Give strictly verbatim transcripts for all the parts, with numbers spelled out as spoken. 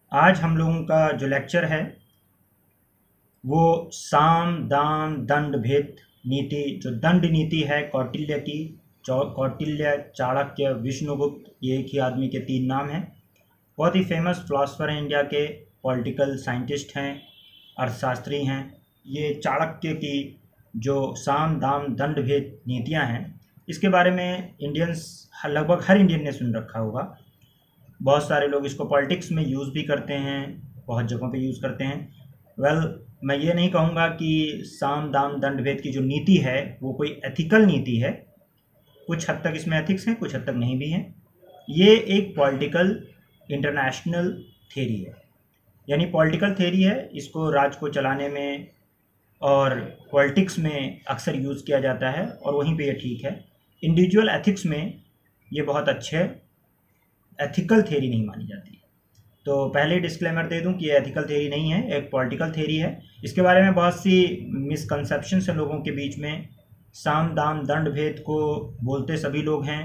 आज हम लोगों का जो लेक्चर है वो साम दाम दंड भेद नीति, जो दंड नीति है कौटिल्य की। कौटिल्य, चाणक्य, विष्णुगुप्त, ये एक ही आदमी के तीन नाम हैं। बहुत ही फेमस फिलोसफर हैं, इंडिया के पॉलिटिकल साइंटिस्ट हैं, अर्थशास्त्री हैं। ये चाणक्य की जो साम दाम दंड भेद नीतियां हैं, इसके बारे में इंडियंस, लगभग हर इंडियन ने सुन रखा होगा। बहुत सारे लोग इसको पॉलिटिक्स में यूज़ भी करते हैं, बहुत जगहों पे यूज़ करते हैं। वेल well, मैं ये नहीं कहूँगा कि साम दाम दंड भेद की जो नीति है वो कोई एथिकल नीति है। कुछ हद तक इसमें एथिक्स हैं, कुछ हद तक नहीं भी हैं। ये एक पॉलिटिकल इंटरनेशनल थ्योरी है, यानी पॉलिटिकल थ्योरी है। इसको राज को चलाने में और पॉलिटिक्स में अक्सर यूज़ किया जाता है, और वहीं पे ये ठीक है। इंडिविजुअल एथिक्स में ये बहुत अच्छे एथिकल थ्योरी नहीं मानी जाती। तो पहले डिस्क्लेमर दे दूं कि ये एथिकल थ्योरी नहीं है, एक पॉलिटिकल थ्योरी है। इसके बारे में बहुत सी मिसकंसेप्शंस हैं लोगों के बीच में। साम दाम दंड भेद को बोलते सभी लोग हैं,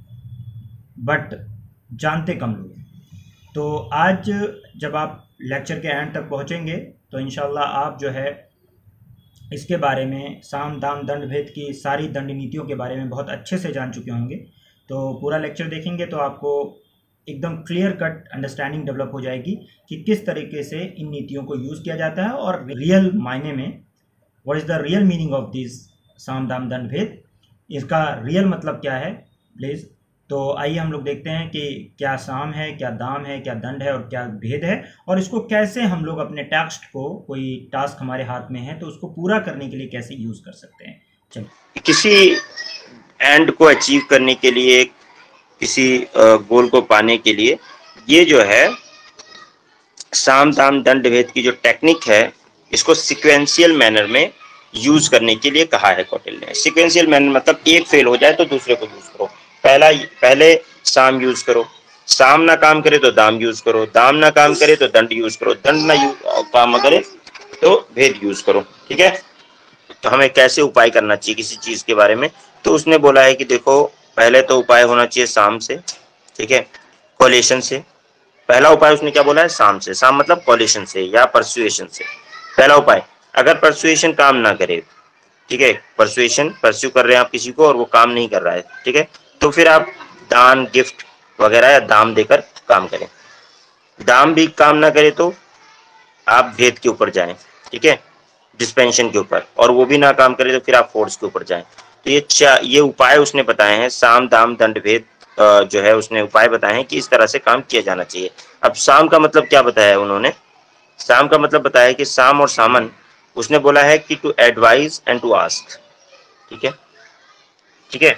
बट जानते कम लोग हैं। तो आज जब आप लेक्चर के एंड तक पहुंचेंगे तो इंशाल्लाह आप जो है इसके बारे में, साम दाम दंड भेद की सारी दंड नीतियों के बारे में बहुत अच्छे से जान चुके होंगे। तो पूरा लेक्चर देखेंगे तो आपको एकदम क्लियर कट अंडरस्टैंडिंग डेवलप हो जाएगी कि किस तरीके से इन नीतियों को यूज़ किया जाता है, और रियल मायने में what is the real meaning of this saam daam दंड भेद, इसका रियल मतलब क्या है प्लीज़। तो आइए हम लोग देखते हैं कि क्या साम है, क्या दाम है, क्या दंड है और क्या भेद है, और इसको कैसे हम लोग अपने टेक्स्ट को, कोई टास्क हमारे हाथ में है तो उसको पूरा करने के लिए कैसे यूज़ कर सकते हैं। चलिए, किसी एंड को अचीव करने के लिए, किसी गोल को पाने के लिए, ये जो है साम दाम दंड भेद की जो टेक्निक है, इसको सीक्वेंशियल मैनर में यूज करने के लिए कहा है कौटिल्य ने। सीक्वेंशियल मैनर मतलब एक फेल हो जाए तो दूसरे को यूज करो। पहला पहले साम यूज करो, साम ना काम करे तो दाम यूज करो, दाम ना काम करे तो दंड यूज करो, दंड ना काम करे तो भेद यूज करो। ठीक है, तो हमें कैसे उपाय करना चाहिए किसी चीज के बारे में, तो उसने बोला है कि देखो, पहले तो उपाय होना चाहिए साम से। ठीक है, कोलेशन से। पहला उपाय उसने क्या बोला है? साम से। साम मतलब कोलेशन से या परसुएशन से। पहला उपाय, अगर परसुएशन काम ना करे, ठीक है, परसुएशन परस्यू कर रहे हैं आप किसी को और वो काम नहीं कर रहा है, ठीक है, तो फिर आप दान, गिफ्ट वगैरह या दाम देकर काम करें। दाम भी काम ना करे तो आप भेद के ऊपर जाएं, ठीक है, डिस्पेंशन के ऊपर, और वो भी ना काम करे तो फिर आप फोर्स के ऊपर जाएं। तो ये ये उपाय उसने बताए हैं, साम दाम दंड भेद जो है उसने उपाय बताए हैं कि इस तरह से काम किया जाना चाहिए। अब साम का मतलब क्या बताया है उन्होंने? साम का मतलब बताया कि साम और सामन, उसने बोला है कि to advise and to ask. ठीक है, ठीक है,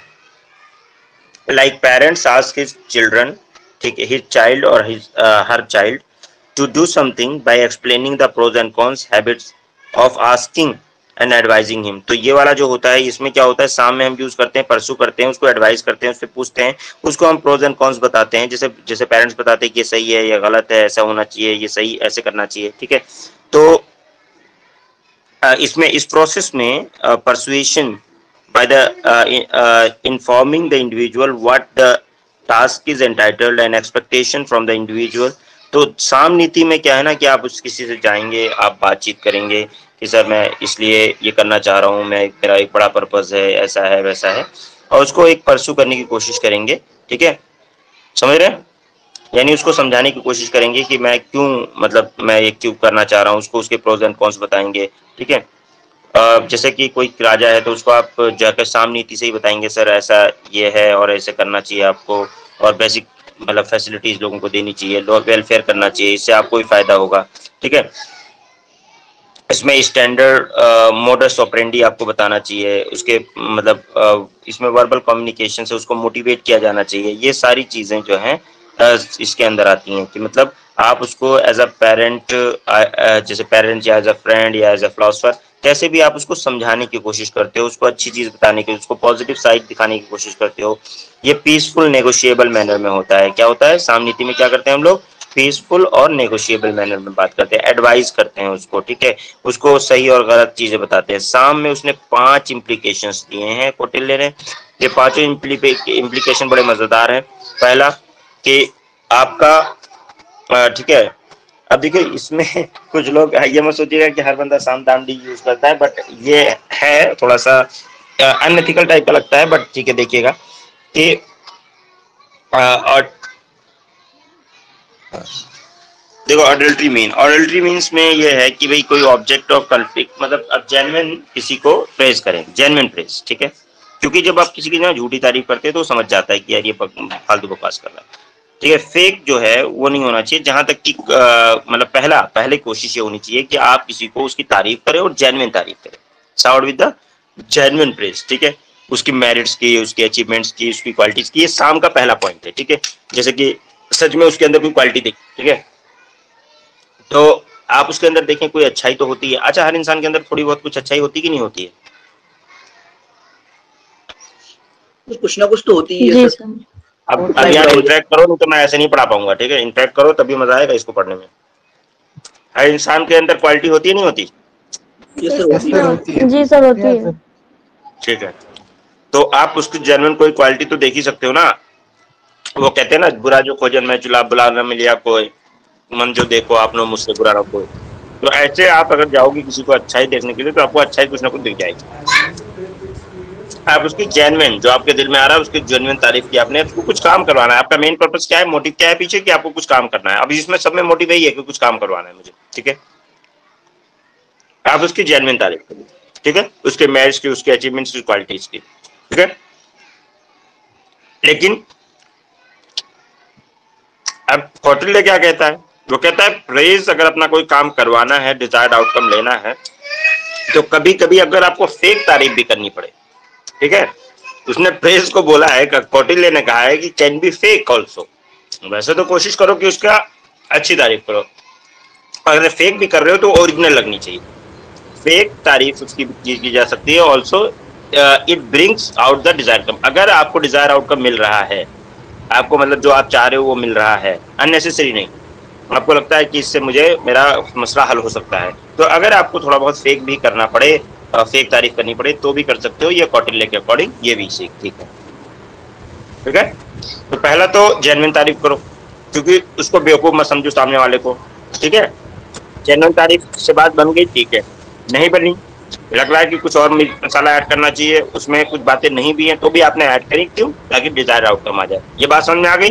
like parents ask his children, ठीक है, हिज चाइल्ड और his her child to do something by explaining the pros and cons, habits of asking and advising him। तो ये वाला जो होता है, इसमें क्या होता है, साम में हम यूज करते हैं, परसू करते हैं, उसको एडवाइस करते हैं, उससे पूछते हैं, उसको हम प्रोज एंड कॉन्स बताते हैं। जैसे जैसे पेरेंट्स बताते हैं कि ये सही है, ये गलत है, ऐसा होना चाहिए, ये सही ऐसे करना चाहिए। ठीक है, तो इसमें, इस प्रोसेस में persuasion by the informing the individual what the task is entitled and expectation from the individual. तो साम नीति में क्या है ना कि आप उस किसी से जाएंगे, आप बातचीत करेंगे कि सर मैं इसलिए ये करना चाह रहा हूँ, मैं मेरा एक बड़ा पर्पस है, ऐसा है वैसा है, और उसको एक परस्यू करने की कोशिश करेंगे। ठीक है, समझ रहे हैं? यानी उसको समझाने की कोशिश करेंगे कि मैं क्यों, मतलब मैं ये क्यों करना चाह रहा हूँ, उसको उसके प्रोज एंड कॉन्स बताएंगे। ठीक है, जैसे कि कोई राजा है तो उसको आप जाकर साम नीति से ही बताएंगे, सर ऐसा ये है और ऐसे करना चाहिए आपको, और बेसिक मतलब फैसिलिटीज लोगों को देनी चाहिए, लोग वेलफेयर करना चाहिए, इससे आपको ही फायदा होगा। ठीक है, इसमें स्टैंडर्ड मोडस ऑपरेंडी आपको बताना चाहिए, उसके मतलब uh, इसमें वर्बल कम्युनिकेशन से उसको मोटिवेट किया जाना चाहिए। ये सारी चीजें जो हैं uh, इसके अंदर आती हैं कि मतलब आप उसको एज अ पेरेंट, जैसे पेरेंट या एज अ फ्रेंड या एज अ फिलोसफर, कैसे भी आप उसको समझाने की कोशिश करते हो, उसको अच्छी चीज बताने की, उसको पॉजिटिव साइड दिखाने की कोशिश करते हो। ये पीसफुल नेगोशिएबल मैनर में होता है। क्या होता है? साम नीति में क्या करते हैं हम लोग? पीसफुल और नेगोशिएबल मैनर में बात करते हैं, एडवाइस करते हैं उसको। ठीक है, उसको सही और गलत चीजें बताते हैं। साम में उसने पांच इम्प्लीकेशंस दिए हैं कौटिल्य ने। ये पांचों इम्प्लीकेशन बड़े मजेदार हैं। पहला कि आपका, ठीक है, अब देखिए इसमें कुछ लोग ये मत सोचिएगा कि हर बंदा साम दाम डी यूज करता है, बट ये है थोड़ा सा अनएथिकल टाइप का लगता है, बट ठीक है देखिएगा कि और देखो अडल्ट्री मीन, अडल्ट्री मीन्स में ये है कि भाई कोई ऑब्जेक्ट ऑफ कॉन्फ्लिक्ट, मतलब अब जेन्युइन किसी को प्रेज करें, जेन्युइन प्रेज, ठीक है, क्योंकि जब आप किसी की ना झूठी तारीफ करते हैं तो समझ जाता है कि यार ये फालतू बकवास कर रहा है, ठीक है। फेक जो है वो नहीं होना चाहिए, जहां तक कि मतलब पहला पहले कोशिश ये होनी चाहिए कि आप किसी को उसकी तारीफ करें और जेन्युइन तारीफ करें, sound with the genuine praise, ठीक है, उसकी मेरिट्स की, उसकी अचीवमेंट्स की, उसकी क्वालिटीज की, ये साम का पहला पॉइंट है, ठीक है। जैसे कि सच में उसके अंदर कोई क्वालिटी देखी, ठीक है, तो आप उसके अंदर देखें कोई अच्छाई तो होती है। अच्छा, हर इंसान के अंदर थोड़ी बहुत कुछ अच्छाई होती कि नहीं होती है? कुछ ना कुछ तो होती है। अब अब यार इंटरेक्ट करो, नहीं तो मैं ऐसे नहीं पढ़ा पाऊंगा, ठीक है, इंटरेक्ट करो तभी मजा आएगा इसको पढ़ने में। हर इंसान के अंदर क्वालिटी होती है नहीं होती? जी सर होती है। ठीक है, तो आप उसकी जेन्युइन कोई क्वालिटी तो देख ही सकते हो ना। वो कहते हैं ना, बुरा जो खोजन में चुला बुला न मिलिया कोई, मन जो देखो आपने मुझसे बुरा ना कोई। तो ऐसे आप अगर जाओगे किसी को अच्छाई देखने के लिए तो आपको अच्छाई कुछ ना कुछ दिख जाएगी। आप उसकी जेन्युइन जो आपके दिल में आ रहा है उसकी जेन्युइन तारीफ की आपने, उसको कुछ काम करवाना है। आपका मेन पर्पस क्या है, मोटिव क्या है पीछे, कि आपको कुछ काम करना है। अभी इसमें सब में मोटिव यही है कि कुछ काम करवाना है मुझे, ठीक है। आप उसकी जेन्युइन तारीफ करिए, ठीक है, उसके मेरिट्स की, उसके अचीवमेंट्स की, क्वालिटीज की, ठीक है। लेकिन अब कौटिल्य क्या कहता है, वो कहता है प्रेज अगर अपना कोई काम करवाना है, डिजायर्ड आउटकम लेना है, तो कभी कभी अगर आपको फेक तारीफ भी करनी पड़े, ठीक है। उसने प्रेज को बोला है, कौटिल्य ने कहा है कि कैन बी फेक ऑल्सो। वैसे तो कोशिश करो कि उसका अच्छी तारीफ करो, अगर फेक भी कर रहे हो तो ओरिजिनल लगनी चाहिए। फेक तारीफ उसकी की जा सकती है। Also it brings out the desire outcome. अगर आपको डिजायर आउटकम मिल रहा है, आपको मतलब जो आप चाह रहे हो वो मिल रहा है, अननेसेसरी नहीं, आपको लगता है कि इससे मुझे मेरा मसला हल हो सकता है, तो अगर आपको थोड़ा बहुत फेक भी करना पड़े, फेक तारीफ करनी पड़े तो भी कर सकते हो। ये कौटिल्य के अकॉर्डिंग ये भी सीख ठीक है, ठीक है। तो पहला तो जेन्युइन तारीफ करो, क्योंकि उसको बेवकूफ मत समझो सामने वाले को, ठीक है। जेन्युइन तारीफ से बात बन गई, ठीक है। नहीं बनी, लग रहा है कि कुछ और मसाला ऐड करना चाहिए, उसमें कुछ बातें नहीं भी हैं तो भी आपने ऐड करी, क्यों? ताकि डिजायर आउटकम आ जाए। ये बात समझ में आ गई?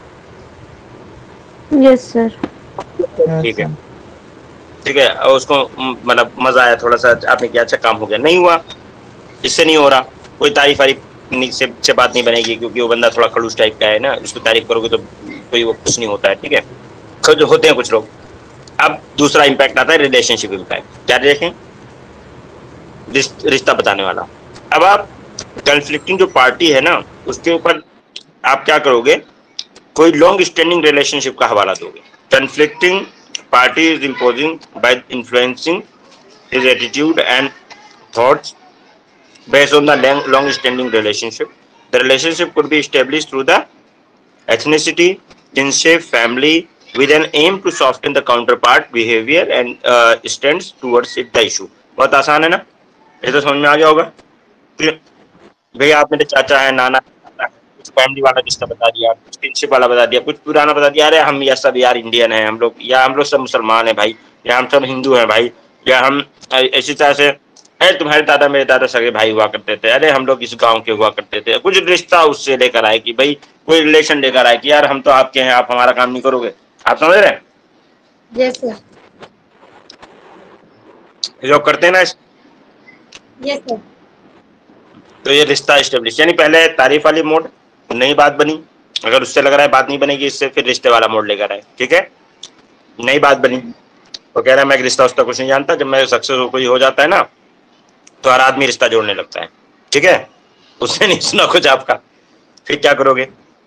Yes sir. ठीक है, ठीक है। और उसको मतलब मजा आया थोड़ा सा, आपने किया, अच्छा काम हो गया। नहीं हुआ, इससे नहीं हो रहा, कोई तारीफ वारीफ से, से बात नहीं बनेगी, क्योंकि वो बंदा थोड़ा खड़ूस टाइप का है ना, उसको तारीफ करोगे तो कोई वो कुछ नहीं होता है, ठीक है। जो होते हैं कुछ लोग। अब दूसरा इम्पैक्ट आता है रिलेशनशिप इम्पैक्ट। क्या देखें? रिश्ता बताने वाला। अब आप कन्फ्लिक्टिंग जो पार्टी है ना, उसके ऊपर आप क्या करोगे, कोई लॉन्ग स्टैंडिंग रिलेशनशिप का हवाला दोगे। Conflicting party is imposing by influencing his attitude and thoughts based on the long standing relationship. The relationship could be established through the ethnicity, kinship, family, with an aim to soften the counterpart behavior and uh, stands towards it the issue. बहुत आसान है ना, ये तो समझ में आ गया होगा। भैया आप मेरे चाचा है, नाना, कुछ फैमिली वाला रिश्ता बता दिया, कुछ किनशिप वाला बता दिया, कुछ पुराना बता दिया, अरे हम ये सब यार इंडियन है हम लोग, या हम लोग सब मुसलमान है भाई, या हम सब हिंदू हैं भाई, या हम ऐसी तरह से, अरे तुम्हारे दादा मेरे दादा सगे भाई हुआ करते थे, अरे हम लोग इस गांव के हुआ करते थे। कुछ रिश्ता उससे लेकर आए कि भाई कोई रिलेशन लेकर आए कि यार हम तो आपके हैं, आप हमारा काम नहीं करोगे। आप समझ रहे हैं? Yes sir. जो करते हैं ना, यस सर। तो ये रिश्ता एस्टेब्लिश, यानी पहले तारीफ वाली मोड, नई बात बनी, अगर उससे लग रहा है बात नहीं बनेगी इससे, फिर रिश्ते वाला मोड लेकर आए, ठीक है। नई बात बनी तो कह रहा है मैं रिश्ता उसका कुछ नहीं जानता, जब मैं सक्सेस कोई हो जाता है ना तो हर आदमी रिश्ता जोड़ने लगता है, ठीक है। उसने नहीं सुना कुछ आपका, फिर क्या करोगे?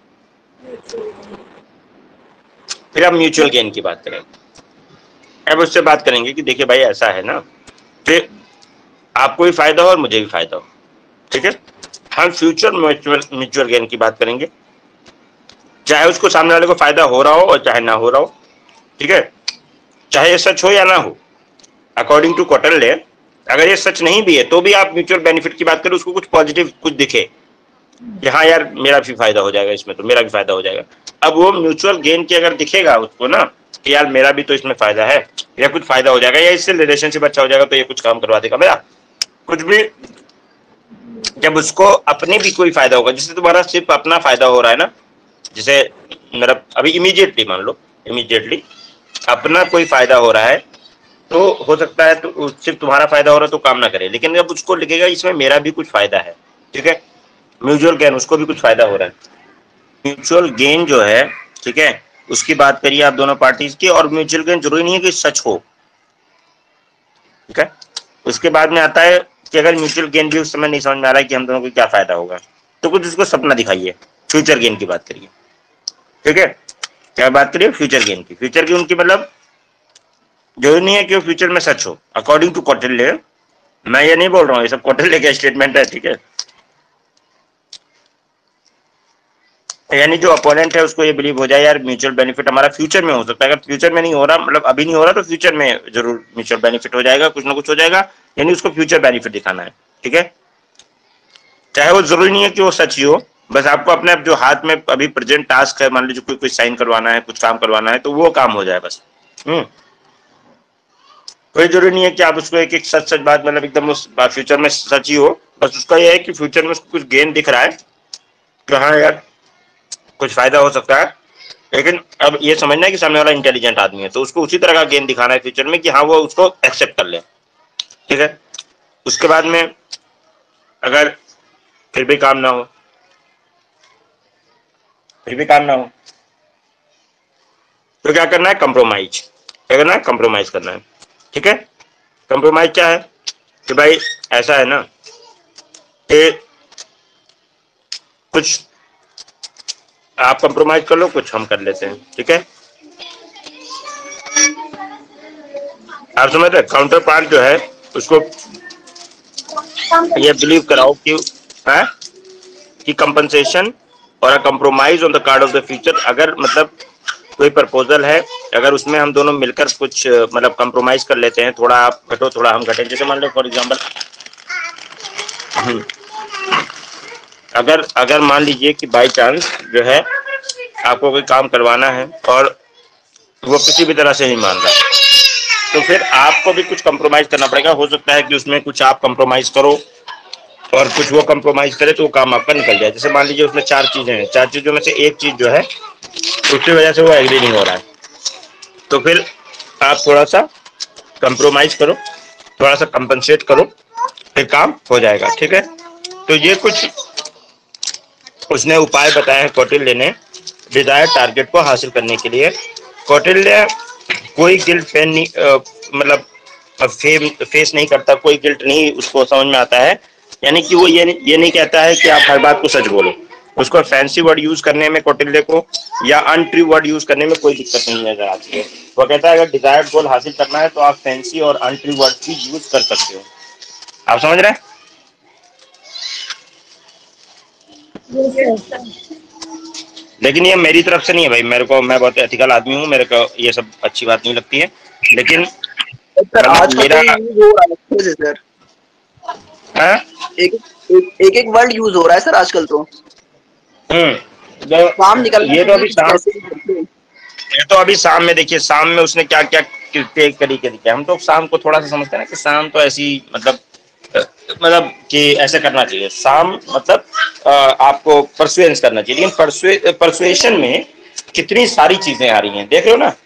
फिर आप म्यूचुअल गेन की बात करेंगे। अब उससे बात करेंगे कि देखिए भाई ऐसा है ना, फिर आपको भी फायदा हो और मुझे भी फायदा हो, ठीक है। हम फ्यूचर म्यूचुअल म्यूचुअल गेन की बात करेंगे, चाहे उसको सामने वाले को फायदा हो रहा हो और चाहे ना हो रहा हो, ठीक है। चाहे ये सच हो या ना हो, अकॉर्डिंग टू कौटिल्य अगर ये सच नहीं भी है तो भी आप म्यूचुअल बेनिफिट की बात करें, उसको कुछ पॉजिटिव कुछ दिखे कि हाँ यार मेरा भी फायदा हो जाएगा इसमें, तो मेरा भी फायदा हो जाएगा। अब वो म्यूचुअल गेन की अगर दिखेगा उसको ना, कि यार मेरा भी तो इसमें फायदा है, या कुछ फायदा हो जाएगा, या इससे रिलेशनशिप अच्छा हो जाएगा तो ये कुछ काम करवा देगा मेरा, कुछ भी। जब उसको अपने भी कोई फायदा होगा, जिससे तुम्हारा सिर्फ अपना फायदा हो रहा है ना, जैसे मेरा अभी इमीडिएटली मान लो, इमीडिएटली अपना कोई फायदा हो रहा है, तो हो सकता है तो सिर्फ तुम्हारा फायदा हो रहा है तो काम ना करे, लेकिन जब उसको लिखेगा इसमें मेरा भी कुछ फायदा है, ठीक है, म्यूचुअल गेन, उसको भी कुछ फायदा हो रहा है। म्यूचुअल गेन जो है, ठीक है, उसकी बात करिए आप दोनों पार्टीज की, और म्यूचुअल गेन जरूरी नहीं है कि सच हो, ठीक है। उसके बाद में आता है कि अगर म्यूचुअल गेन भी उस समय नहीं समझ में आ रहा है कि हम दोनों को क्या फायदा होगा, तो कुछ उसको सपना दिखाइए, फ्यूचर गेन की बात करिए, ठीक है। क्या बात करिए? फ्यूचर गेन की। फ्यूचर गेन की मतलब जरूरी नहीं है कि वो फ्यूचर में सच हो, अकॉर्डिंग टू कौटिल्य, मैं ये नहीं बोल रहा हूँ, ये सब कौटिल्य का स्टेटमेंट है, ठीक है। यानी जो अपोनेंट है उसको ये बिलीव हो जाए यार म्यूचुअल बेनिफिट हमारा फ्यूचर में हो सकता है, अगर फ्यूचर में नहीं हो रहा, मतलब अभी नहीं हो रहा, तो फ्यूचर में जरूर म्यूचुअल बेनिफिट हो जाएगा, कुछ ना कुछ हो जाएगा, यानी उसको फ्यूचर बेनिफिट दिखाना है, ठीक है। चाहे वो जरूरी नहीं है कि वो सच ही हो, बस आपको अपने जो हाथ में अभी प्रेजेंट टास्क है, मान लीजिए कोई कोई साइन करवाना है, कुछ काम करवाना है, तो वो काम हो जाए बस। हम्म कोई जरूरी नहीं है कि आप उसको एक एक सच सच बात, मतलब एकदम उस फ्यूचर में सच ही हो, बस उसका ये है कि फ्यूचर में उसको कुछ गेन दिख रहा है कि हाँ यार कुछ फायदा हो सकता है, लेकिन अब ये समझना है कि सामने वाला इंटेलिजेंट आदमी है, तो उसको उसी तरह का गेन दिखाना है फ्यूचर में कि हाँ वो उसको एक्सेप्ट कर ले, ठीक है। उसके बाद में अगर फिर भी काम ना हो, फिर भी काम ना हो तो क्या करना है? कंप्रोमाइज। क्या करना है? कंप्रोमाइज करना है, ठीक है। कंप्रोमाइज क्या है कि भाई ऐसा है ना कि कुछ आप कंप्रोमाइज कर लो, कुछ हम कर लेते हैं, ठीक है। आप समझ रहे? काउंटर पार्ट जो है उसको ये बिलीव कराओ कि है कि कंपनसेशन और a compromise on the card of the future, अगर मतलब कोई प्रपोजल है, अगर उसमें हम दोनों मिलकर कुछ मतलब कंप्रोमाइज कर लेते हैं, थोड़ा आप घटो थोड़ा हम घटे, जैसे मान लो फॉर एग्जांपल, अगर अगर मान लीजिए कि बाय चांस जो है आपको कोई काम करवाना है और वो किसी भी तरह से नहीं मान रहा, तो फिर आपको भी कुछ कंप्रोमाइज करना पड़ेगा। हो सकता है कि उसमें कुछ आप कंप्रोमाइज करो और कुछ वो कंप्रोमाइज करे तो वो काम आपका निकल जाए। जैसे मान लीजिए उसमें चार चीजें हैं, चार चीजों में से एक चीज जो है उसकी वजह से वो एग्री नहीं हो रहा है, तो फिर आप थोड़ा सा कंप्रोमाइज करो, थोड़ा सा कंपनसेट करो, फिर काम हो जाएगा, ठीक है। तो ये कुछ उसने उपाय बताए हैं कौटिल्य ने डिजायर टारगेट को हासिल करने के लिए। कौटिल्य कोई गिल्ट फेन नहीं मतलब फे, फेस नहीं करता, कोई गिल्ट नहीं उसको समझ में आता है, यानी कि वो ये नहीं, ये नहीं कहता है कि आप हर बात को सच बोलो। उसको फैंसी वर्ड यूज करने में कौटिल्य को या अनट्रू वर्ड यूज करने में कोई दिक्कत नहीं नजर आती है। वो कहता है अगर डिजायर्ड गोल हासिल करना है तो आप फैंसी और अनट्रू वर्ड भी यूज कर सकते हो। आप समझ रहे हैं? लेकिन ये मेरी तरफ से नहीं है भाई, मेरे को, मैं बहुत एथिकल आदमी हूँ, मेरे को ये सब अच्छी बात नहीं लगती है, लेकिन सर आज का मेरा यूज हो रहा है सर, हाँ एक एक एक वर्ड यूज हो रहा है सर आजकल, तो हम्म काम निकलना ये तो अभी शाम, कैसे, ये तो अभी शाम में देखिए, शाम में उसने क्या क्या तरीके दिखे। हम तो शाम को थोड़ा सा समझते हैं ना कि शाम तो ऐसी मतलब मतलब कि ऐसे करना चाहिए, शाम मतलब आ, आपको परसुएंस करना चाहिए, लेकिन परसुए परसुएशन में कितनी सारी चीजें आ रही हैं, देख रहे हो ना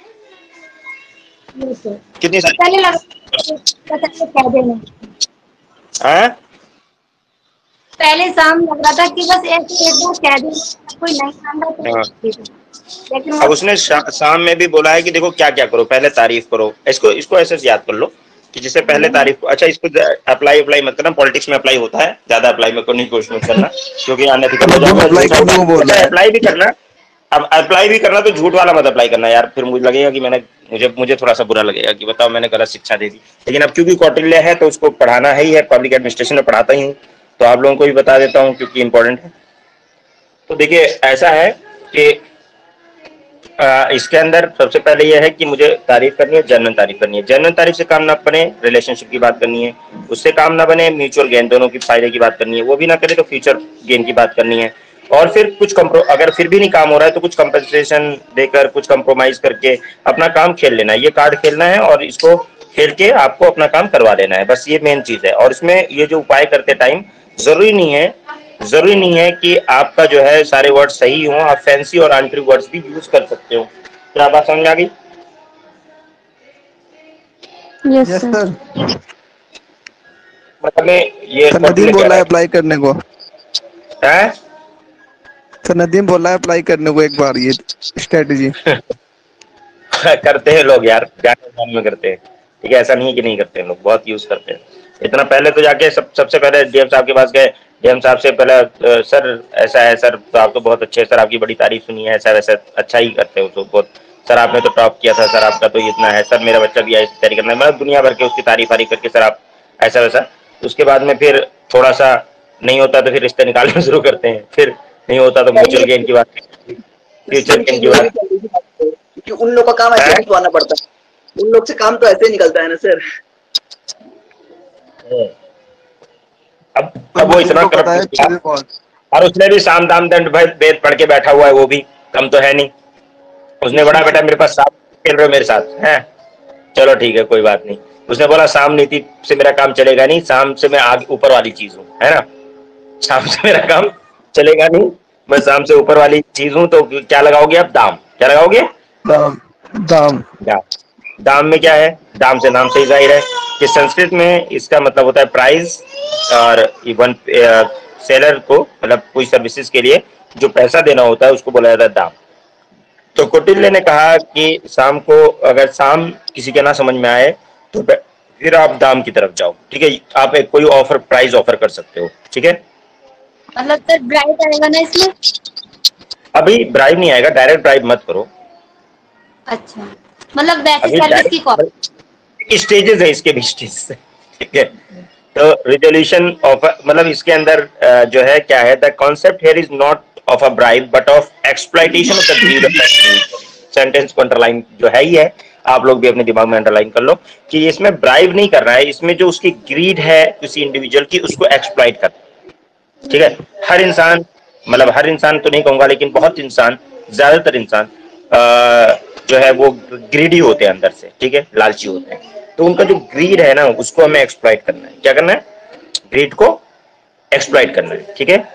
कितनी सारी पहले लगा हाँ? पहले शाम लग रहा था कि बस ऐसे एक बार कह दें, कोई नहीं मान रहा तो, लेकिन अब उसने शा, शाम में भी बोला है कि देखो क्या क्या करो, पहले तारीफ करो, इसको इसको ऐसे याद कर लो कि जिससे पहले तारीफ, अच्छा इसको अप्लाई अप्लाई मत करना, पॉलिटिक्स में अप्लाई होता है, ज्यादा अप्लाई में करने की कोशिश मत करना क्योंकि अनएथिकल हो जाएगा। अप्लाई भी करना, अब अप्लाई भी करना तो झूठ वाला मत अप्लाई करना यार, फिर मुझे लगेगा कि मैंने मुझे मुझे थोड़ा सा बुरा लगेगा कि बताओ मैंने गलत शिक्षा दे दी। लेकिन अब क्योंकि कौटिल्य है तो उसको पढ़ाना है ही है, पब्लिक एडमिनिस्ट्रेशन में पढ़ाता ही हूँ, तो आप लोगों को भी बता देता हूँ क्योंकि इंपॉर्टेंट है। तो देखिए ऐसा है कि आ, इसके अंदर सबसे पहले यह है कि मुझे तारीफ करनी है, जनरल तारीफ करनी है। जनरल तारीफ से काम ना बने, रिलेशनशिप की बात करनी है, उससे काम ना बने, म्यूचुअल गेन दोनों की फायदे की बात करनी है, वो भी ना करे तो फ्यूचर गेन की बात करनी है। और फिर कुछ कंप्रो अगर फिर भी नहीं काम हो रहा है तो कुछ कंपनसेशन देकर, कुछ कंप्रोमाइज करके अपना काम खेल लेना है। ये कार्ड खेलना है और इसको खेल के आपको अपना काम करवा लेना है, बस ये मेन चीज है। और इसमें ये जो उपाय करते टाइम जरूरी नहीं है जरूरी नहीं है कि आपका जो है सारे वर्ड सही हो, आप फैंसी और आंट्री वर्ड्स भी यूज कर सकते हो। क्या बात समझ आ गई? Yes sir. मतलब ये सर नदीम बोला है अप्लाई करने को है। सर नदीम बोला है अप्लाई करने को एक बार ये स्ट्रेटेजी करते हैं लोग यार, जाने में करते हैं, ठीक है, ऐसा नहीं है कि नहीं करते हैं, लोग बहुत यूज करते हैं। इतना पहले तो जाके सब सबसे पहले डीएम साहब के पास गए, डीएम साहब से पहले सर ऐसा है सर, तो आप तो बहुत अच्छे हैं सर, आपकी बड़ी तारीफ सुनी है, ऐसा वैसा अच्छा ही करते हो तो बहुत, सर आपने तो टॉप किया था सर, आपका तो इतना है सर, मेरा बच्चा भी है इस तरीके करना है, मतलब दुनिया भर के उसकी तारीफ वारीफ करके सर आप ऐसा वैसा। उसके बाद में फिर थोड़ा सा नहीं होता तो फिर रिश्ते निकालना शुरू करते हैं, फिर नहीं होता तो म्यूचुअल गेन की बात, फ्यूचर गेन की बात, क्योंकि उन लोग का काम ऐसे निकलवाना पड़ता है, उन लोग से काम तो ऐसे ही निकलता है ना सर। अब अब वो इतना करप्ट, और उसने भी साम दाम दंड भेद पढ़ के बैठा हुआ है, वो भी कम तो है नहीं। उसने बड़ा बेटा मेरे पास साम खेल रहे हो मेरे साथ हैं, चलो ठीक है कोई बात नहीं। उसने बोला साम नीति से मेरा काम चलेगा नहीं, साम से मैं आगे ऊपर वाली चीज हूँ, है ना, साम से मेरा काम चलेगा नहीं, मैं साम से ऊपर वाली चीज हूँ। तो क्या लगाओगे आप? दाम। क्या लगाओगे? दाम। दाम दाम दाम में क्या है? दाम से नाम से ही जाहिर है कि संस्कृत में इसका मतलब होता है प्राइस, और इवन सेलर को मतलब कोई सर्विसेज के लिए जो पैसा देना होता है उसको बोला जाता है दाम। तो कौटिल्य ने कहा कि साम को, अगर साम किसी के ना समझ में आए तो फिर आप दाम की तरफ जाओ, ठीक है, आप एक कोई ऑफर प्राइस ऑफर कर सकते हो, ठीक है। मतलब सर ब्राइट आएगा ना इसमें? अभी ब्राइब नहीं आएगा, डायरेक्ट ब्राइब मत करो। अच्छा, मतलब वैसे सर्विस की कॉल, स्टेजेस है इसके भी स्टेज, ठीक है। तो रिजोल्यूशन ऑफ, मतलब इसके अंदर जो है क्या है, the concept here is not of a bribe but of exploitation of the greed of sentence को अंडरलाइन जो है ही है, आप लोग भी अपने दिमाग में अंडरलाइन कर लो कि इसमें ब्राइब नहीं कर रहा है, इसमें जो उसकी ग्रीड है किसी इंडिविजुअल की, उसको एक्सप्लॉइट कर, ठीक है। हर इंसान, मतलब हर इंसान तो नहीं कहूंगा लेकिन बहुत इंसान, ज्यादातर इंसान जो है वो ग्रीडी होते हैं अंदर से, ठीक है, लालची होते हैं। तो उनका जो ग्रीड है ना उसको हमें एक्सप्लॉइट करना है। क्या करना है? ग्रीड को एक्सप्लॉइट करना है, ठीक है,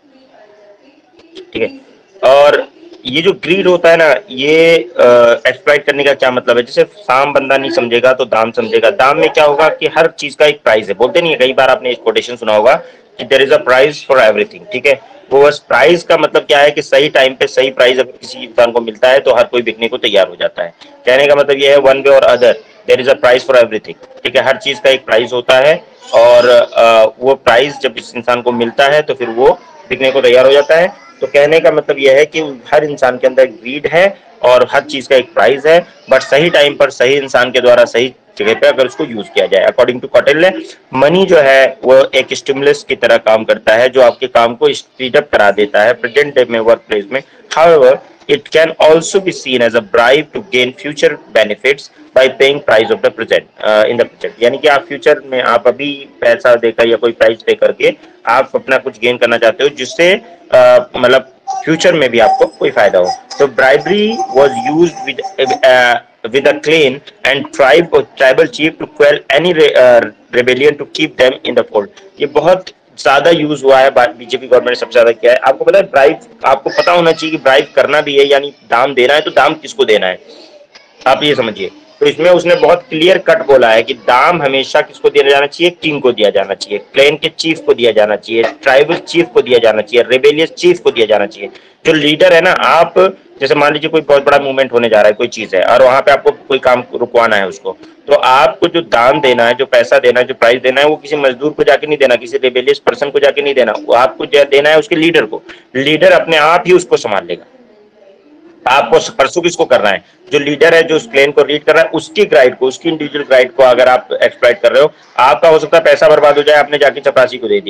ठीक है। और ये जो ग्रीड होता है ना, ये एक्सप्लॉइट करने का क्या मतलब है? जैसे साम बंदा नहीं समझेगा तो दाम समझेगा। दाम में क्या होगा कि हर चीज का एक प्राइस है, बोलते नहीं है, कई बार आपने एक कोटेशन सुना होगा कि there is a price for everything, ठीक है। वो बस प्राइस का मतलब क्या है कि सही टाइम पे सही प्राइस अगर किसी इंसान को मिलता है तो हर कोई बिकने को तैयार हो जाता है। कहने का मतलब ये है वन वे और other there is a price for everything, ठीक है। हर चीज का एक प्राइस होता है और आ, वो प्राइस जब इस इंसान को मिलता है तो फिर वो बिकने को तैयार हो जाता है। तो कहने का मतलब यह है कि हर इंसान के अंदर ग्रीड है और हर चीज का एक प्राइस है, बट सही टाइम पर सही इंसान के द्वारा सही जगह पे अगर उसको यूज किया जाए। अकॉर्डिंग टू कौटिल्य, मनी जो है वो एक स्टिमुलस की तरह काम करता है जो आपके काम को स्पीड अप करा देता है प्रेजेंट डे में वर्क प्लेस में। However it can also be seen as a bribe to gain future benefits by paying price of the present uh, in the present। यानी कि आप फ्यूचर में आप अभी पैसा देकर या कोई प्राइस पे करके आप अपना कुछ गेन करना चाहते हो जिससे uh, मतलब फ्यूचर में भी आपको कोई फायदा हो। तो bribery was used with with a clan and tribe or tribal chief to quell any re, uh, rebellion to keep them in the fold। ये बहुत ज्यादा यूज हुआ है, बीजेपी गवर्नमेंट ने सबसे ज्यादा किया है। आपको पता है ब्राइब, आपको पता होना चाहिए कि ब्राइब करना भी है, यानी दाम देना है तो दाम किसको देना है, आप ये समझिए। तो इसमें उसने बहुत क्लियर कट बोला है कि दाम हमेशा किसको दिया जाना चाहिए? किंग को दिया जाना चाहिए, क्लैन के चीफ को दिया जाना चाहिए, ट्राइबल चीफ को दिया जाना चाहिए, रेबेलियस चीफ को दिया जाना चाहिए। जो लीडर है ना, आप जैसे मान लीजिए कोई बहुत बड़ा मूवमेंट होने जा रहा है, कोई चीज है और वहां पे आपको कोई काम रुकवाना है उसको, तो आपको जो दाम देना है, जो पैसा देना है, जो प्राइस देना है, वो किसी मजदूर को जाके नहीं देना, किसी रेबेलियस पर्सन को जाके नहीं देना, वो आपको देना है उसके लीडर को। लीडर अपने आप ही उसको संभाल लेगा। आपको परसों किसको करना है? जो लीडर है, जो उस प्लेन को रीड कर रहा है, उसकी ग्राइड को, उसकी इंडिविजुअल ग्राइड को अगर आप एक्सप्लॉइट कर रहे हो, आपका हो सकता है पैसा बर्बाद हो जाए, आपने जाके चपरासी को दे दिया,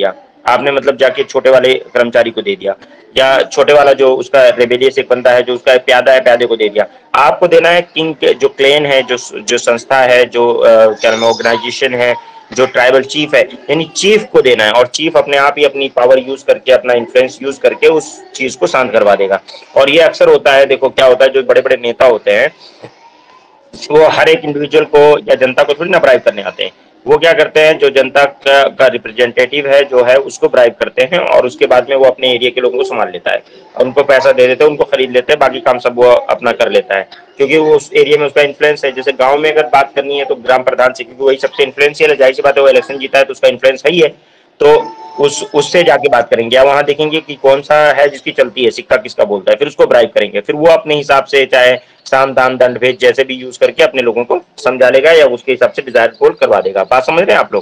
आपने मतलब जाके छोटे वाले कर्मचारी को दे दिया, या छोटे वाला जो उसका रेबेलियस एक बंदा है जो उसका प्यादा है प्यादे को दे दिया। आपको देना है किंग के जो क्लेन है, जो जो संस्था है, जो क्या नाम है ऑर्गेनाइजेशन है, जो ट्राइबल चीफ है, यानी चीफ को देना है। और चीफ अपने आप ही अपनी पावर यूज करके, अपना इन्फ्लुएंस यूज करके उस चीज को शांत करवा देगा। और ये अक्सर होता है, देखो क्या होता है, जो बड़े बड़े नेता होते हैं वो हर एक इंडिविजुअल को या जनता को थोड़ी ना ब्राइब करने आते हैं। वो क्या करते हैं, जो जनता का, का रिप्रेजेंटेटिव है जो है उसको ब्राइब करते हैं और उसके बाद में वो अपने एरिया के लोगों को संभाल लेता है, उनको पैसा दे देते हैं, उनको खरीद लेते हैं, बाकी काम सब वो अपना कर लेता है, क्योंकि वो उस एरिया में उसका इन्फ्लुएंस है। जैसे गांव में अगर बात करनी है तो ग्राम प्रधान से, क्योंकि वही सबसे इन्फ्लुएंशियल है, जाहिर सी बात है वो इलेक्शन जीता है तो उसका इन्फ्लुएंस है ही है, तो उस उससे जाके बात करेंगे, या वहां देखेंगे कि कौन सा है जिसकी चलती है, सिक्का किसका बोलता है, फिर उसको ब्राइब करेंगे। फिर वो अपने हिसाब से चाहे साम दाम दंड भेद जैसे भी यूज करके अपने लोगों को समझा लेगा या उसके हिसाब से डिजायर गोल करवा देगा। बात समझ रहे हैं आप लोग?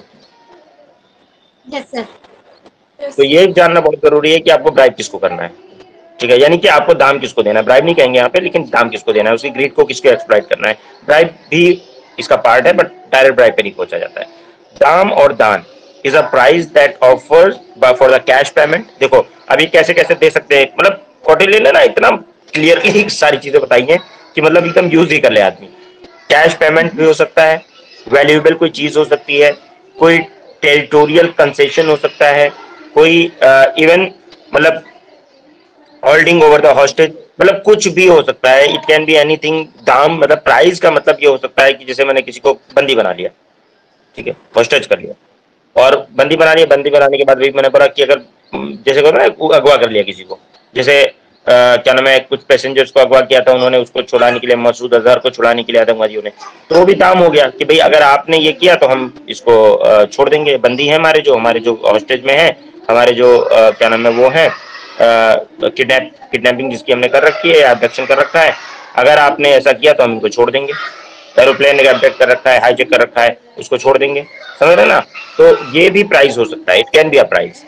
Yes sir. तो ये जानना बहुत जरूरी है कि आपको ब्राइब किसको करना है, ठीक है, यानी कि आपको दाम किसको देना है, ब्राइब नहीं कहेंगे यहाँ पे, लेकिन दाम किसको देना है, उसकी ग्रीड को किसको एक्सप्लॉइट करना है। ब्राइब भी इसका पार्ट है, बट डायरेक्ट ब्राइब पे नहीं पहुंचा जाता है। दाम और दान is a price that offers for the cash payment. देखो अभी कैसे कैसे दे सकते हैं, मतलब कौटिल्य ने ना इतना क्लियरली सारी चीजें बताई हैं कि मतलब एकदम यूज ही कर ले आदमी। कैश पेमेंट भी हो सकता है, वैल्यूएबल कोई चीज हो सकती है, कोई टेरिटोरियल कंसेशन हो सकता है, कोई इवन मतलब होल्डिंग ओवर द हॉस्टेज, मतलब कुछ भी हो सकता है। It can be anything. दाम मतलब प्राइस का मतलब ये हो सकता है कि जैसे मैंने किसी को बंदी बना लिया, ठीक है, हॉस्टेज कर लिया और बंदी बना लिया, बंदी बनाने के बाद भी मैंने बोला कि अगर जैसे कहो ना अगवा कर लिया किसी को, जैसे आ, क्या नाम है, कुछ पैसेंजर्स को अगवा किया था उन्होंने, उसको छुड़ाने के लिए, मसूद अजहर को छुड़ाने के लिए आतंकवादियों ने, तो वो भी दाम हो गया कि भाई अगर आपने ये किया तो हम इसको छोड़ देंगे, बंदी है हमारे जो हमारे जो हॉस्टेज में है, हमारे जो आ, क्या नाम है वो है किडनैप किडनैपिंग जिसकी हमने कर रखी है या अब्डक्शन कर रखा है, अगर आपने ऐसा किया तो हम इनको छोड़ देंगे। एरोप्लेन ने अब्डक्ट कर रखा है, हाईजेक कर रखा है, उसको छोड़ देंगे, समझ रहे ना? तो ये भी प्राइस हो सकता है, it can be a price.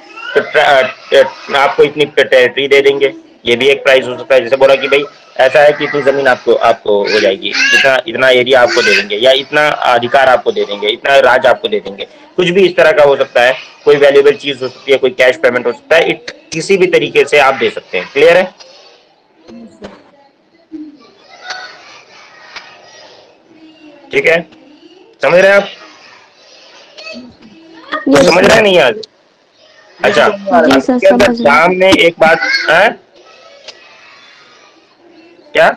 तो आपको इतनी टेरिटरी दे देंगे, ये भी एक प्राइस हो सकता है। जैसे बोला कि भाई ऐसा है कि इतनी जमीन आपको आपको हो जाएगी, इतना इतना एरिया आपको दे देंगे, या इतना अधिकार आपको दे देंगे, इतना राज आपको दे देंगे, कुछ भी इस तरह का हो सकता है। कोई वैल्यूएबल चीज हो सकती है, कोई कैश पेमेंट हो सकता है, इट किसी भी तरीके से आप दे सकते हैं। क्लियर है? ठीक है, समझ रहे हैं आप? तो समझ रहे हैं नहीं आज? अच्छा, दाम में एक बात है क्या,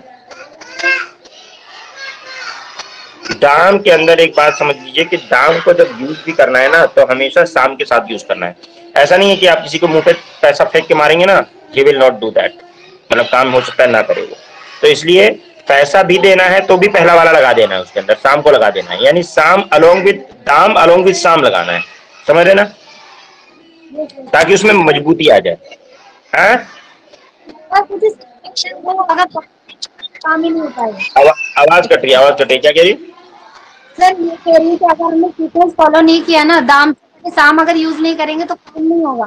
दाम के अंदर एक बात समझ लीजिए कि दाम को जब यूज भी करना है ना तो हमेशा साम के साथ यूज करना है। ऐसा नहीं है कि आप किसी को मुंह पे पैसा फेंक के मारेंगे ना, he will not do that, मतलब काम हो सकता है ना करे वो। तो इसलिए पैसा भी देना है तो भी पहला वाला लगा देना है, उसके अंदर साम को लगा देना है, यानी साम अलोंग विद दाम अलोंग विद साम लगाना है, समझ रहे ना, ताकि उसमें मजबूती आ जाए। हाँ? काम ही नहीं होता है। आवा, आवाज कट रही, आवाज कट रही, क्या कह रही? सर ये कह रही है कि अगर हमने सीक्वेंस फॉलो नहीं किया ना, दाम साम अगर यूज नहीं करेंगे तो काम नहीं होगा।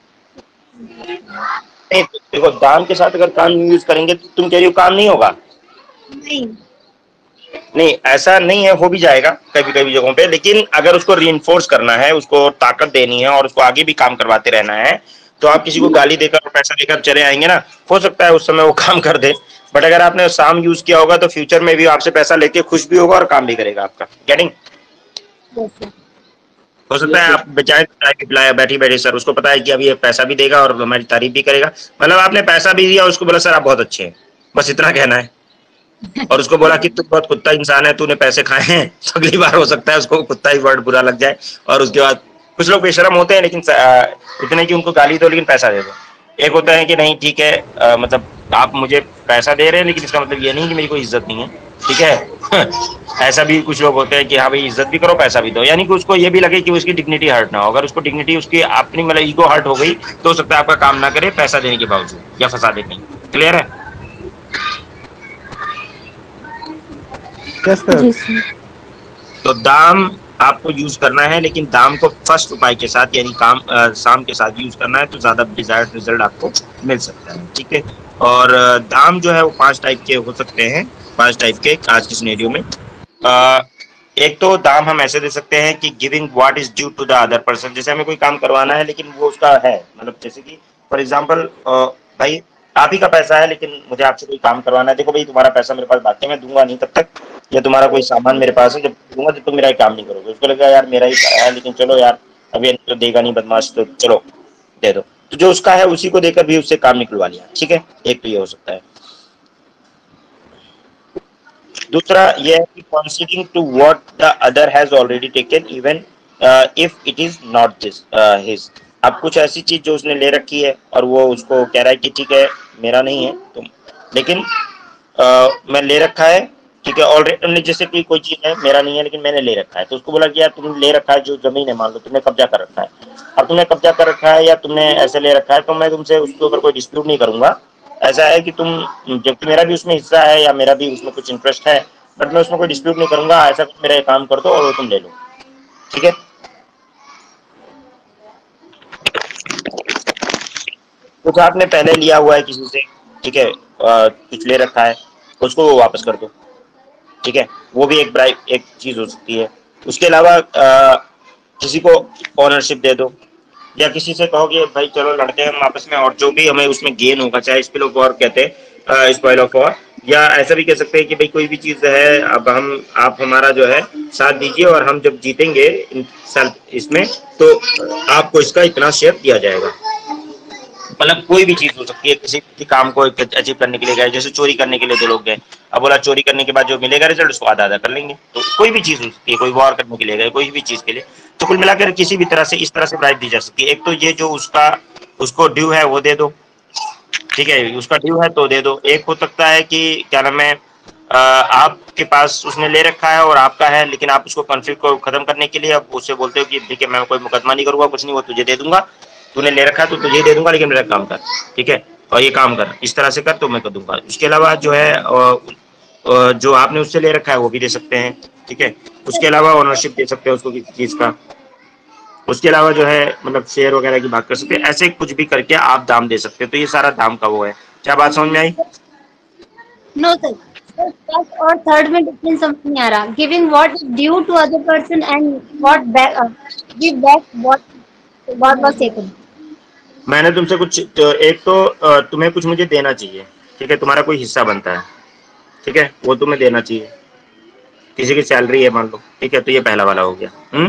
नहीं देखो, दाम के साथ अगर काम यूज करेंगे तो तुम कह रही हो काम नहीं होगा? नहीं नहीं, ऐसा नहीं है, हो भी जाएगा कभी कभी जगहों पे, लेकिन अगर उसको रीइंफोर्स करना है, उसको ताकत देनी है और उसको आगे भी काम करवाते रहना है, तो आप किसी को गाली देकर और पैसा देकर चले आएंगे ना, हो सकता है उस समय वो काम कर दे, बट अगर आपने साम यूज किया होगा तो फ्यूचर में भी आपसे पैसा लेके खुश भी होगा और काम भी करेगा आपका। गेटिंग? हो सकता है आप बचाए पिलाया बैठी बैठी, सर उसको पता है कि अभी ये पैसा भी देगा और हमारी तारीफ भी करेगा, मतलब आपने पैसा भी दिया, उसको बोला सर आप बहुत अच्छे हैं, बस इतना कहना है, और उसको बोला कि तू बहुत कुत्ता इंसान है, तूने पैसे खाए हैं, तो अगली बार हो सकता है उसको कुत्ता ही वर्ड बुरा लग जाए, और उसके बाद कुछ लोग बेशरम होते हैं लेकिन इतने कि उनको गाली दो लेकिन पैसा दे दो। एक होता है कि नहीं ठीक है, आ, मतलब आप मुझे पैसा दे रहे हैं लेकिन इसका मतलब ये नहीं कि मेरी कोई इज्जत नहीं है, ठीक है। ऐसा भी कुछ लोग होते हैं कि हाँ भाई इज्जत भी करो पैसा भी दो, यानी कि उसको ये भी लगे कि उसकी डिग्निटी हर्ट ना हो। अगर उसको डिग्निटी उसकी अपनी मतलब ईगो हर्ट हो गई तो हो सकता है आपका काम ना करे पैसा देने के बावजूद या फंसा देने। क्लियर है? तो दाम आपको यूज करना है, लेकिन दाम को फर्स्ट उपाय के साथ यानी काम आ, साम के साथ यूज करना है तो ज्यादा डिजायर्ड रिजल्ट आपको मिल सकता है। ठीक है, और दाम जो है वो पांच टाइप के हो सकते हैं, पांच टाइप के आज के सिनेरियो में। आ, एक तो दाम हम ऐसे दे सकते हैं कि giving what is due to the other person, जैसे हमें कोई काम करवाना है लेकिन वो उसका है, मतलब जैसे कि फॉर एग्जांपल भाई आप ही का पैसा है लेकिन मुझे आपसे कोई काम करवाना है, देखो भाई तुम्हारा पैसा मेरे पास बाकी मैं दूंगा नहीं तब तक, या तुम्हारा कोई सामान मेरे पास है जब दूंगा जब तुम मेरा एक काम नहीं करोगे, उसको लगेगा यार मेरा ही है लेकिन चलो यार अभी तो देगा नहीं बदमाश, तो चलो दे दो, तो जो उसका है उसी को देकर भी उससे काम निकलवा लिया, ठीक है, एक तो ये हो सकता है। दूसरा यह है कि considering to what the other has already taken even uh, if it is not this uh, his, अब कुछ ऐसी चीज जो उसने ले रखी है और वो उसको कह रहा है कि ठीक है मेरा नहीं है तुम, लेकिन uh, मैं ले रखा है, ठीक है, ऑलरेडी जैसे कोई कोई चीज है मेरा नहीं है लेकिन मैंने ले रखा है, तो उसको बोला कि यार तुमने ले रखा है जो जमीन है, मान लो तुमने कब्जा कर रखा है, अब तुमने कब्जा कर रखा है या तुमने ऐसे ले रखा है तो मैं तुमसे उसके ऊपर कोई डिस्प्यूट नहीं करूंगा, ऐसा है कि तुम जबकि मेरा भी उसमें हिस्सा है या मेरा भी उसमें कुछ इंटरेस्ट है, बट मैं उसमें कोई डिस्प्यूट नहीं करूंगा, ऐसा कुछ मेरा काम कर दो और वो तुम ले लो, ठीक है। कुछ आपने पहले लिया हुआ है किसी से, ठीक है, आ, कुछ ले रखा है उसको वो वापस कर दो, ठीक है, वो भी एक ब्राइट एक चीज हो सकती है। उसके अलावा किसी को ओनरशिप दे दो, या किसी से कहोगे भाई चलो लड़ते हैं हम आपस में और जो भी हमें उसमें गेन होगा, चाहे स्पिल ऑफ वॉर कहते हैं, स्पॉइल ऑफ वॉर, या ऐसा भी कह सकते हैं कि भाई कोई भी चीज है अब हम आप हमारा जो है साथ दीजिए और हम जब जीतेंगे इसमें तो आपको इसका इतना शेयर दिया जाएगा, मतलब कोई भी चीज हो सकती है, किसी भी काम को अचीव करने के लिए गए, जैसे चोरी करने के लिए दो लोग गए, अब बोला चोरी करने के बाद जो मिलेगा रिजल्ट उसको आधा आधा कर लेंगे, तो कोई भी चीज हो सकती है, कोई वॉर करने के लिए गए कोई भी चीज के लिए, तो कुल मिलाकर किसी भी तरह से इस तरह से प्राइस दी जा सकती है। एक तो ये जो उसका उसको ड्यू है वो दे दो, ठीक है, उसका ड्यू है तो दे दो। एक हो सकता है कि क्या नाम है आपके पास उसने ले रखा है और आपका है, लेकिन आप उसको कॉन्फ्लिक्ट को खत्म करने के लिए अब उससे बोलते हो कि ठीक है मैं कोई मुकदमा नहीं करूंगा कुछ नहीं, वो तुझे दे दूंगा, तूने ले रखा है तो तुझे दे दूंगा लेकिन मेरा काम कर, ठीक है, और ये काम कर इस तरह से कर तो मैं कर दूंगा। उसके अलावा जो है जो आपने उससे ले रखा है वो भी दे सकते हैं, ठीक है, उसके अलावा ओनरशिप दे सकते हैं उसको किसी चीज का, उसके अलावा जो है मतलब शेयर वगैरह की बात कर सकते हैं, ऐसे कुछ भी करके आप दाम दे सकते हैं, तो ये सारा दाम का वो है। क्या बात समझ में आई? नो सर, फर्स्ट और थर्ड में डिफरेंस समझ नहीं आ रहा। Giving what due to other person and what back give back what what was taken. मैंने तुमसे कुछ तो एक तो तुम्हें कुछ मुझे देना चाहिए, ठीक है, तुम्हारा कोई हिस्सा बनता है, ठीक है, वो तुम्हें देना चाहिए, किसी की सैलरी है मान लो, ठीक है, तो ये पहला वाला हो गया, हम्म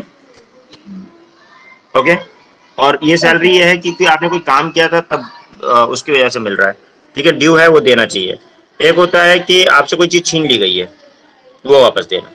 ओके, और ये सैलरी ये है कि आपने कोई काम किया था तब आ, उसकी वजह से मिल रहा है, ठीक है, ड्यू है वो देना चाहिए। एक होता है कि आपसे कोई चीज छीन ली गई है वो वापस देना,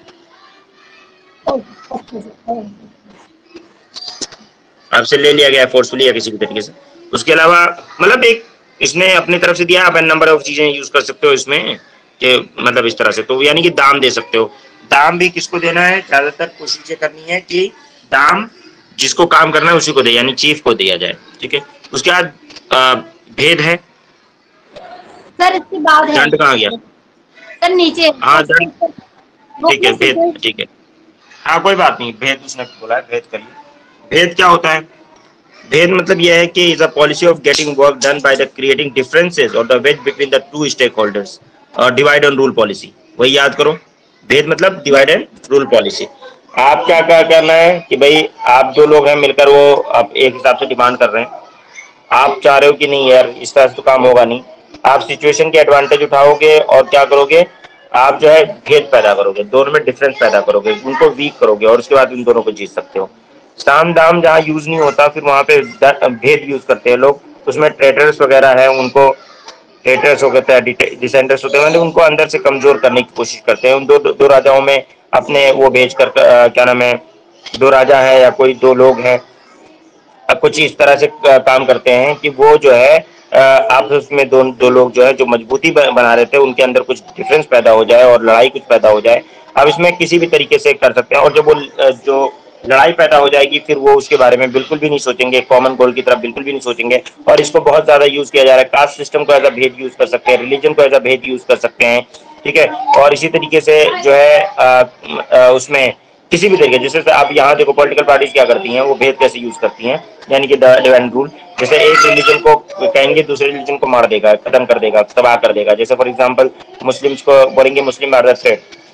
आपसे ले लिया गया फोर्सफुली या किसी भी तरीके से। उसके अलावा मतलब एक इसने अपनी तरफ से दिया, आप एन नंबर ऑफ चीजें यूज कर सकते हो इसमें कि मतलब इस तरह से, तो यानी कि दाम दे सकते हो। दाम भी किसको देना है, ज्यादातर कोशिश ये करनी है कि दाम जिसको काम करना है उसी को दे, यानी चीफ को दिया जाए, ठीक है। उसके बाद भेद है सर, इसके बाद है दंड कहाँ गया सर, नीचे हाँ दंड, ठीक है, भेद ठीक है, हाँ कोई बात नहीं, भेद उसने बोला है, भेद करिए। भेद क्या होता है? भेद मतलब यह है कि is a policy of getting work done by the creating differences और the wedge between the two stakeholders और डिवाइड एंड रूल पॉलिसी, वही याद करो। भेद मतलब डिवाइड एंड रूल पॉलिसी। आप क्या क्या करना है कि भाई आप दो लोग हैं मिलकर वो आप एक हिसाब से डिमांड कर रहे हैं, आप चाह रहे हो कि नहीं यार इस तरह से तो काम होगा नहीं, आप सिचुएशन के एडवांटेज उठाओगे और क्या करोगे, आप जो है भेद पैदा करोगे, दोनों में डिफरेंस पैदा करोगे, उनको वीक करोगे और उसके बाद उन दोनों को जीत सकते हो। साम दाम जहाँ यूज नहीं होता फिर वहां पे भेद यूज करते हैं लोग, उसमें ट्रेटर्स वगैरह है, उनको ट्रेटर्स हो गए डिसेंडर्स होते हैं, मतलब उनको अंदर से कमजोर करने की कोशिश करते हैं। उन दो दो, दो राजाओं में अपने वो बेच कर क्या नाम है, दो राजा है या कोई दो लोग हैं, कुछ इस तरह से काम करते हैं कि वो जो है आपस में दो दो लोग जो है जो मजबूती बना रहे थे उनके अंदर कुछ डिफरेंस पैदा हो जाए और लड़ाई कुछ पैदा हो जाए। अब इसमें किसी भी तरीके से कर सकते हैं और जब वो जो लड़ाई पैदा हो जाएगी फिर वो उसके बारे में बिल्कुल भी नहीं सोचेंगे, कॉमन गोल की तरफ बिल्कुल भी नहीं सोचेंगे, और इसको बहुत ज्यादा यूज किया जा रहा है। कास्ट सिस्टम को एज अ भेद यूज कर सकते हैं, रिलीजन को एज अ भेद यूज कर सकते हैं, ठीक है, और इसी तरीके से जो है आ, आ, उसमें किसी भी तरीके, जैसे आप यहाँ देखो पॉलिटिकल पार्टीज क्या करती हैं, वो भेद कैसे यूज करती हैं, यानी कि डिवाइड रूल, जैसे एक रिलीजन को कहेंगे दूसरे रिलीजन को मार देगा, खत्म कर देगा, तबाह कर देगा। जैसे फॉर एग्जांपल मुस्लिम्स को बोलेंगे मुस्लिम आर द थ्रेट,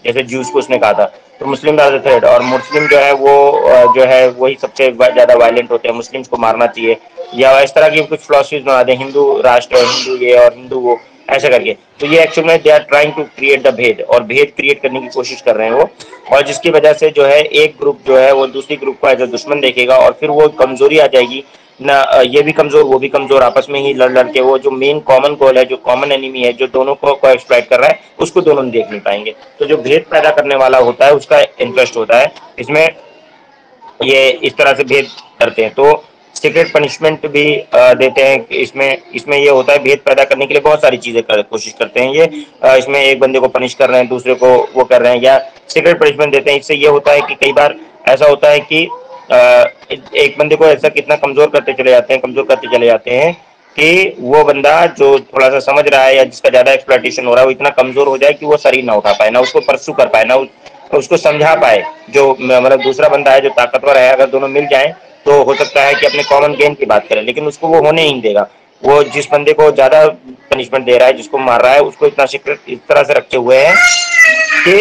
जैसे ज्यूस को उसने कहा था, तो मुस्लिम आर द थ्रेट, और मुस्लिम जो है वो जो है वही सबसे ज्यादा वायलेंट होते हैं, मुस्लिम्स को मारना चाहिए, या इस तरह की कुछ फिलॉसफीज बना दे, हिंदू राष्ट्र और हिंदू ये और हिंदू वो ऐसा करके। तो ये एक्चुअल में they are trying to create the bhed, और भेद क्रिएट करने की कोशिश कर रहे हैं वो, और जिसकी वजह से जो है एक ग्रुप जो है वो दूसरी ग्रुप को एज अ दुश्मन देखेगा, और फिर वो कमजोरी आ जाएगी ना, ये भी कमजोर वो भी कमजोर, आपस में ही लड़ लड़ के वो जो मेन कॉमन गोल है, जो कॉमन एनिमी है, जो दोनों को को एक्सप्लॉइट कर रहा है, उसको दोनों देख नहीं पाएंगे। तो जो भेद पैदा करने वाला होता है उसका इंटरेस्ट होता है इसमें, ये इस तरह से भेद करते हैं। तो सीक्रेट पनिशमेंट भी आ, देते हैं इसमें। इसमें ये होता है भेद पैदा करने के लिए बहुत सारी चीजें कर, कोशिश करते हैं ये। आ, इसमें एक बंदे को पनिश कर रहे हैं, दूसरे को वो कर रहे हैं, या सीक्रेट पनिशमेंट देते हैं। इससे ये होता है कि कई बार ऐसा होता है कि आ, एक बंदे को ऐसा कितना कमजोर करते चले जाते हैं कमजोर करते चले जाते हैं कि वो बंदा जो थोड़ा सा समझ रहा है या जिसका ज्यादा एक्सप्लॉइटेशन हो रहा है वो इतना कमजोर हो जाए कि वो शरीर ना उठा पाए, ना उसको परसू कर पाए, ना उसको समझा पाए। जो मतलब दूसरा बंदा है जो ताकतवर है, अगर दोनों मिल जाएं तो हो सकता है कि अपने कॉमन गेन की बात करें, लेकिन उसको वो होने ही नहीं देगा। वो जिस बंदे को ज्यादा पनिशमेंट दे रहा है, जिसको मार रहा है, उसको इतना सीक्रेट इस तरह से रखे हुए हैं कि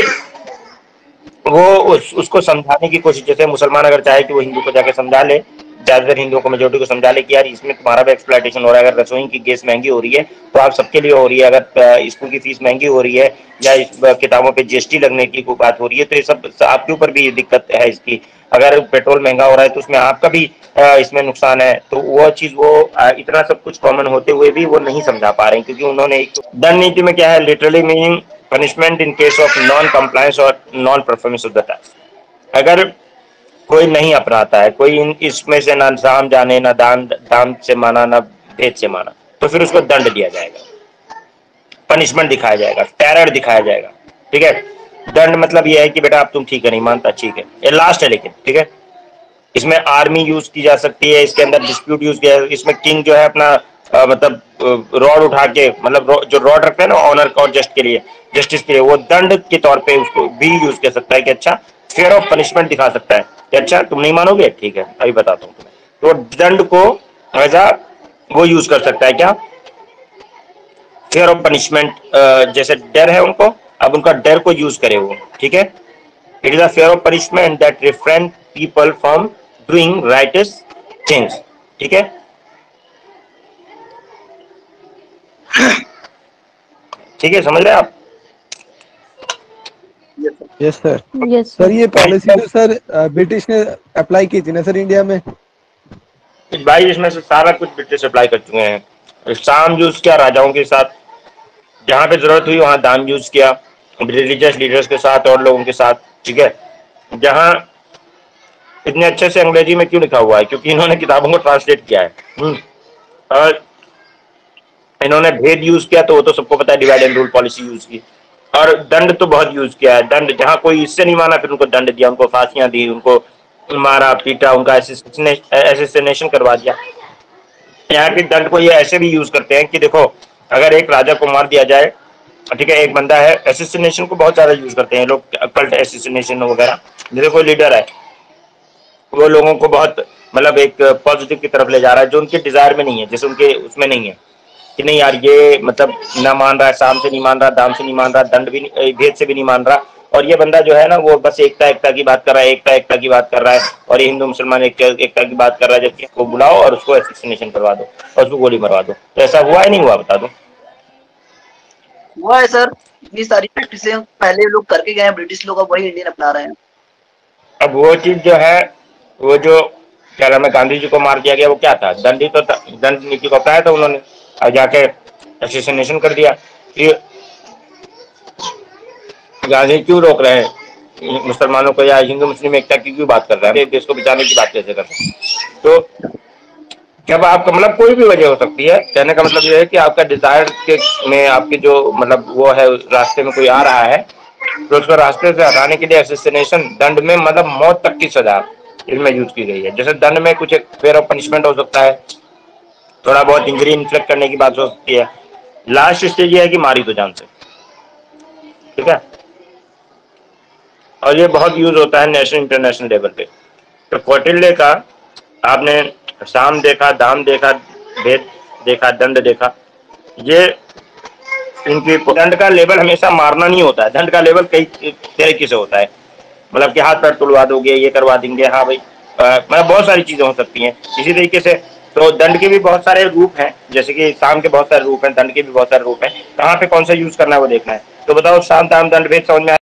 वो उस, उसको समझाने की कोशिश, जैसे मुसलमान अगर चाहे कि वो हिंदू को जाके समझा ले, ज्यादातर हिंदुओं को मेजोरिटी को समझा ले कि यार इसमें तुम्हारा भी एक्सप्लॉइटेशन हो रहा है, अगर रसोई की गैस महंगी हो रही है तो आप सबके लिए हो रही है, अगर स्कूल की फीस महंगी हो रही है या इस किताबों पे जीएसटी लगने की कोई बात हो रही है, तो ये सब आपके ऊपर भी दिक्कत है इसकी। अगर पेट्रोल महंगा हो रहा है तो उसमें आपका भी इसमें नुकसान है। तो वो चीज वो इतना सब कुछ कॉमन होते हुए भी वो नहीं समझा पा रहे हैं, क्योंकि उन्होंने एक दंड नीति में क्या है, literally meaning punishment in case of non compliance और non performance of the task. अगर कोई नहीं अपनाता है, कोई इन इसमें से ना साम जाने, ना दान दाम से माना, ना भेद से माना, तो फिर उसको दंड दिया जाएगा, पनिशमेंट दिखाया जाएगा, टेरर दिखाया जाएगा। ठीक है, दंड मतलब यह है कि बेटा अब तुम ठीक है नहीं मानता, ठीक है, ये लास्ट है लेकिन। ठीक है, इसमें आर्मी यूज की जा सकती है, इसके अंदर डिस्प्यूट यूज किया, इसमें किंग जो है अपना आ, मतलब रॉड उठा के, मतलब जो रॉड रखते हैं ना ऑनर और जस्ट के लिए, जस्टिस के लिए, वो दंड के तौर पे उसको भी यूज कर सकता है कि अच्छा फेयर ऑफ पनिशमेंट दिखा सकता है कि अच्छा तुम नहीं मानोगे, ठीक है अभी बताता हूँ तुम्हें। तो दंड को ऐसा वो यूज कर सकता है क्या, फेयर ऑफ पनिशमेंट, जैसे डर है उनको, अब उनका डर को यूज करे वो। ठीक है, it is a fair of punishment that refrain people from doing rights things. ठीक है, ठीक है, समझ रहे हैं आप? Yes sir. यस सर ये पॉलिसी तो सर ब्रिटिश ने अप्लाई की थी ना सर इंडिया में? भाई इसमें से सारा कुछ ब्रिटिश अप्लाई कर चुके हैं। साम यूज किया राजाओं के साथ, जहां पे जरूरत हुई वहां दाम यूज किया, रिलीजियस लीडर्स के साथ और लोगों के साथ। ठीक है, जहां इतने अच्छे से अंग्रेजी में क्यों लिखा हुआ है, क्योंकि इन्होंने किताबों को ट्रांसलेट किया है। और इन्होंने भेद यूज किया तो वो तो सबको पता है, divide and rule policy use की। और दंड तो बहुत यूज किया है, दंड जहां कोई इससे नहीं माना फिर उनको दंड दिया, उनको फांसियां दी, उनको मारा पीटा, उनका एसेसिनेशन करवा दिया। यहाँ के दंड को ये ऐसे भी यूज करते हैं कि देखो अगर एक राजा को मार दिया जाए, ठीक है, एक बंदा है, एसेसिनेशन को बहुत ज्यादा यूज करते हैं लोग, कल्ट एसेसिनेशन वगैरह। जैसे कोई लीडर है वो लोगों को बहुत मतलब एक पॉजिटिव की तरफ ले जा रहा है जो उनके डिजायर में नहीं है, जैसे उनके उसमें नहीं है कि नहीं यार ये मतलब ना मान रहा है, साम से नहीं मान रहा, दाम से नहीं मान रहा, दंड भी नहीं, भेद से भी नहीं मान रहा, और ये बंदा जो है ना वो बस एकता एकता की बात कर रहा है, एकता एकता की बात कर रहा है, और ये हिंदू मुसलमान एकता की बात कर रहा है, जबकि इसको बुलाओ और उसको एसेसिनेशन करवा दो और उसको गोली मरवा दो। तो ऐसा हुआ है नहीं हुआ, बता दो? हुआ है सर, इतनी सारी प्रैक्टिसें पहले लोग करके गए हैं ब्रिटिश लोग, अब वही इंडियन अपना रहे हैं। अब वो चीज जो है, वो जो क्या नाम है, गांधी जी को मार दिया गया, वो क्या था, दंड ही तो था, दंड नीति को अपनाया था उन्होंने, और जाके एसेसिनेशन कर दिया। फिर गांधी क्यों रोक रहे हैं मुसलमानों को, या हिंदू मुस्लिम एकता की क्यों बात कर रहे हैं, देश को बचाने की बात कैसे कर रहे हैं? तो जब आपका मतलब कोई भी वजह हो सकती है, कहने का मतलब ये है कि आपका डिजायर के में आपकी जो मतलब वो है रास्ते में कोई आ रहा है तो उसको रास्ते से हटाने के लिए एसेसिनेशन, दंड में मतलब मौत तक की सजा इसमें यूज की गई है। जैसे दंड में कुछ एक फेयर ऑफ पनिशमेंट हो सकता है, थोड़ा बहुत इंजरी इन्फ्लिक्ट करने की बात हो सकती है, लास्ट स्टेज ये है कि मारी तो जान से। ठीक है, और ये बहुत यूज होता है नेशनल इंटरनेशनल लेवल पे। तो कौटिल्य का आपने साम देखा, दाम देखा, भेद देखा, दंड देखा, ये इनकी दंड का लेवल हमेशा मारना नहीं होता है, दंड का लेवल कई तरीके से होता है, मतलब कि हाथ पैर तुड़वा दोगे, ये करवा देंगे, हाँ भाई, मतलब बहुत सारी चीजें हो सकती हैं। इसी तरीके से तो दंड के भी बहुत सारे रूप हैं, जैसे कि साम के बहुत सारे रूप हैं, दंड के भी बहुत सारे रूप हैं, कहाँ पे कौन सा यूज करना है वो देखना है। तो बताओ, साम दाम दंड भेद समझ में